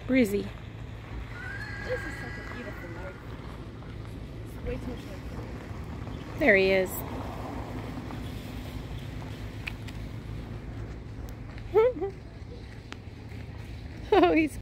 Brizzy. This is such a beautiful lake. It's way too much like There he is. Oh, he's